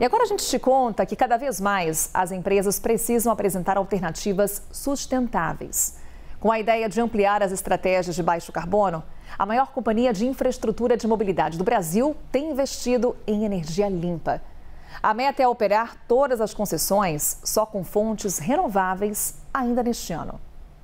E agora a gente te conta que cada vez mais as empresas precisam apresentar alternativas sustentáveis. Com a ideia de ampliar as estratégias de baixo carbono, a maior companhia de infraestrutura de mobilidade do Brasil tem investido em energia limpa. A meta é operar todas as concessões só com fontes renováveis ainda neste ano.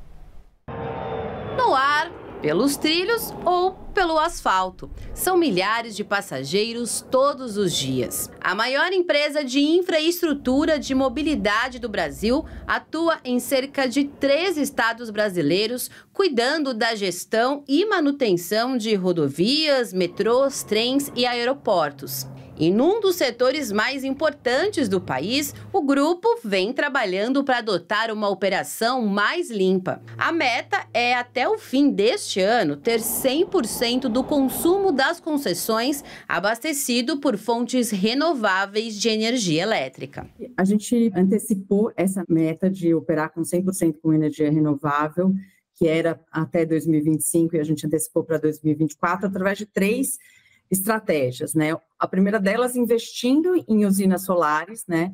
No ar, pelos trilhos ou pelo asfalto. São milhares de passageiros todos os dias. A maior empresa de infraestrutura de mobilidade do Brasil atua em cerca de 3 estados brasileiros, cuidando da gestão e manutenção de rodovias, metrôs, trens e aeroportos. E num dos setores mais importantes do país, o grupo vem trabalhando para adotar uma operação mais limpa. A meta é, até o fim deste ano, ter 100% do consumo das concessões abastecido por fontes renováveis de energia elétrica. A gente antecipou essa meta de operar com 100% com energia renovável, que era até 2025, e a gente antecipou para 2024, através de 3 estratégias, né? A primeira delas, investindo em usinas solares, né?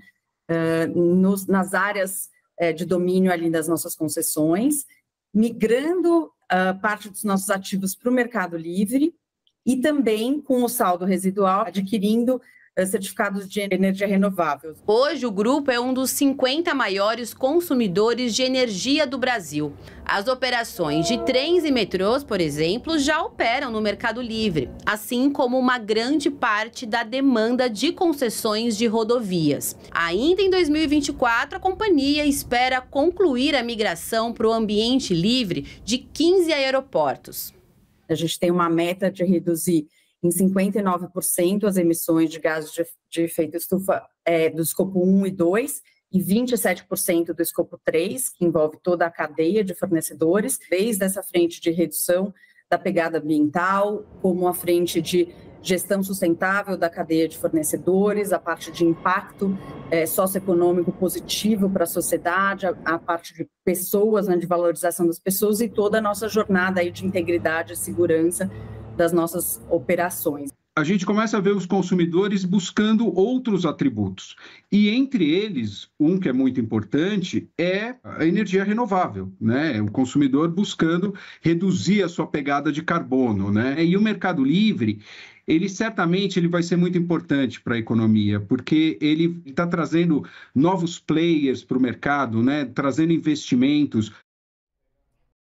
Nas áreas de domínio ali das nossas concessões, migrando parte dos nossos ativos para o Mercado Livre e também com o saldo residual, adquirindo certificados de energia renovável. Hoje, o grupo é um dos 50 maiores consumidores de energia do Brasil. As operações de trens e metrôs, por exemplo, já operam no Mercado Livre, assim como uma grande parte da demanda de concessões de rodovias. Ainda em 2024, a companhia espera concluir a migração para o ambiente livre de 15 aeroportos. A gente tem uma meta de reduzir em 59% as emissões de gases de efeito estufa do escopo 1 e 2 e 27% do escopo 3, que envolve toda a cadeia de fornecedores, desde essa frente de redução da pegada ambiental, como a frente de gestão sustentável da cadeia de fornecedores, a parte de impacto socioeconômico positivo para a sociedade, a parte de pessoas, né, de valorização das pessoas e toda a nossa jornada aí de integridade e segurança das nossas operações. A gente começa a ver os consumidores buscando outros atributos. E entre eles, um que é muito importante é a energia renovável, né? O consumidor buscando reduzir a sua pegada de carbono, né? E o Mercado Livre, ele certamente vai ser muito importante para a economia, porque ele está trazendo novos players para o mercado, né? Trazendo investimentos